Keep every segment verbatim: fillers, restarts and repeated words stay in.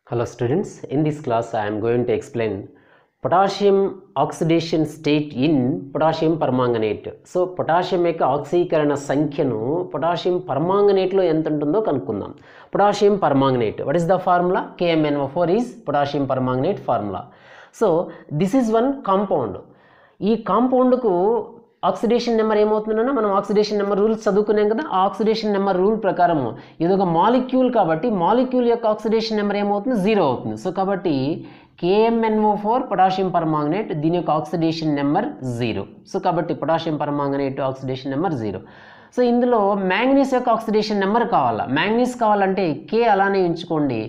Hello students, in this class I am going to explain potassium oxidation state in potassium permanganate. So potassium యొక్క ఆక్సీకరణ సంఖ్యను potassium permanganate లో ఎంత ఉంటుందో కనుక్కుందాం. Potassium permanganate, what is the formula? K M N O four is potassium permanganate formula. So this is one compound. ఈ compound కు oxidation number ఏమవుతుందన్నా మనం ఆక్సిడేషన్ నెంబర్ రూల్స్ చదువుకున్నాం కదా. ఆ ఆక్సిడేషన్ నెంబర్ రూల్ ప్రకారం ఇది ఒక మాలిక్యూల్ కాబట్టి మాలిక్యూల్ యొక్క ఆక్సిడేషన్ నెంబర్ ఏమవుతుంది, జీరో అవుతుంది. సో కాబట్టి K M N O four potassium permanganate దీని యొక్క ఆక్సిడేషన్ నెంబర్ జీరో. సో కాబట్టి potassium permanganate oxidation number zero. So ఇందులో మ్యాంగనీస్ యొక్క ఆక్సిడేషన్ నెంబర్ కావాలా, మ్యాంగనీస్ కావాలంటే K అలానే ఉంచుకోండి.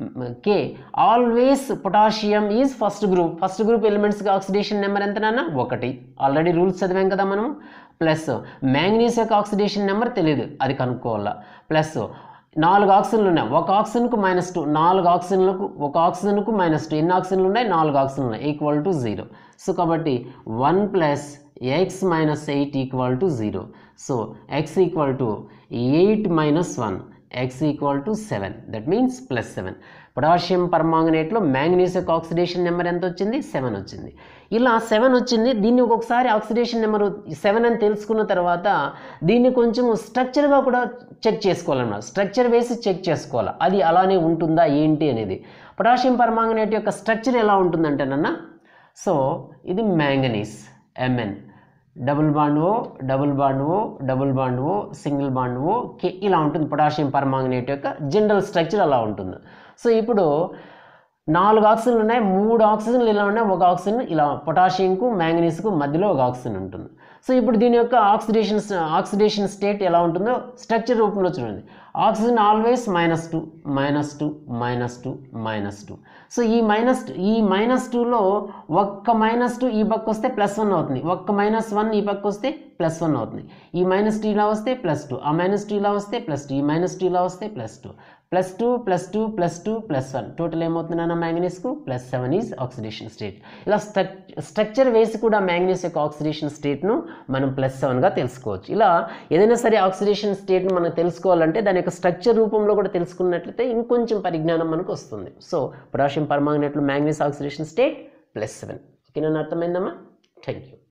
K always potassium is first group, first group ఎలిమెంట్స్కి ఆక్సిడేషన్ నెంబర్ ఎంతనన్నా ఒకటి. ఆల్రెడీ రూల్స్ చదివాం కదా మనం. ప్లస్ మ్యాంగనీస్ యొక్క ఆక్సిడేషన్ నెంబర్ తెలియదు, అది కనుక్కోవాలా. ప్లస్ నాలుగు ఆక్సిజన్లు ఉన్నాయి, ఒక ఆక్సిజన్కు మైనస్ టూ, నాలుగు ఆక్సిజన్లకు ఒక ఆక్సిజన్కు మైనస్ టూ, ఎన్ని ఆక్సిజన్లు ఉన్నాయి, నాలుగు ఆక్సిజన్లు ఉన్నాయి, ఈక్వల్ టు జీరో. సో కాబట్టి one plus X minus eight equal to zero. So X equal to eight minus one, X equal to seven, that means plus seven. Potassium పర్మాంగనేట్లో manganese యొక్క oxidation number ఎంత వచ్చింది, seven వచ్చింది. ఇలా seven వచ్చింది. దీన్ని ఒక్కొక్కసారి ఆక్సిడేషన్ నెంబర్ సెవెన్ అని తెలుసుకున్న తర్వాత దీన్ని కొంచెం స్ట్రక్చర్గా కూడా చెక్ చేసుకోవాలన్నమాట. స్ట్రక్చర్ వేసి చెక్ చేసుకోవాలి అది అలానే ఉంటుందా ఏంటి అనేది. పొటాషియం పర్మాంగనేట్ యొక్క స్ట్రక్చర్ ఎలా ఉంటుందంటేనన్నా, సో ఇది manganese MN, double bond O, double bond O, double bond O, single bond O, K, ఇలా ఉంటుంది పొటాషియం పర్మాంగనేట్ యొక్క జనరల్ స్ట్రక్చర్ అలా ఉంటుంది. సో ఇప్పుడు నాలుగు ఆక్సిజన్లు ఉన్నాయి, మూడు ఆక్సిజన్లు ఇలా ఉన్నాయి, ఒక ఆక్సిజన్ ఇలా పొటాషియంకు మ్యాంగనీస్కు మధ్యలో ఒక ఆక్సిజన్ ఉంటుంది. సో ఇప్పుడు దీని యొక్క ఆక్సిడేషన్ ఆక్సిడేషన్ స్టేట్ ఎలా ఉంటుందో స్ట్రక్చర్ రూపంలో చూడండి. Oxygen always minus two, minus two, minus two, minus two. So ఈ మైనస్ ఈ మైనస్ టూలో ఒక్క మైనస్ టూ ఈ పక్క వస్తే ప్లస్ వన్ అవుతుంది, ఒక్క మైనస్ వన్ ఈ పక్క వస్తే ప్లస్ వన్ అవుతుంది. ఈ మైనస్ టూ ఇలా వస్తే ప్లస్ టూ, ఆ మైనస్ టూ ఇలా వస్తే ప్లస్ టూ, ఈ మైనస్ టూ ఇలా వస్తే plus two, plus two plus two plus two plus one, total ఏమవుతుందన్న మ్యాంగనీస్కు plus seven is oxidation state. ఇలా స్ట్రక్ స్ట్రక్చర్ వేసి కూడా మ్యాంగనీస్ యొక్క ఆక్సిడేషన్ స్టేట్ను మనం ప్లస్ సెవెన్గా తెలుసుకోవచ్చు. ఇలా ఏదైనా సరే ఆక్సిడేషన్ స్టేట్ను మనం తెలుసుకోవాలంటే దాని యొక్క స్ట్రక్చర్ రూపంలో కూడా తెలుసుకున్నట్లయితే ఇంకొంచెం పరిజ్ఞానం మనకు వస్తుంది. సో పొటాషియం పర్మాంగనేట్లో manganese oxidation state plus seven. ఓకేనా, అర్థమైందమ్మా? Thank you.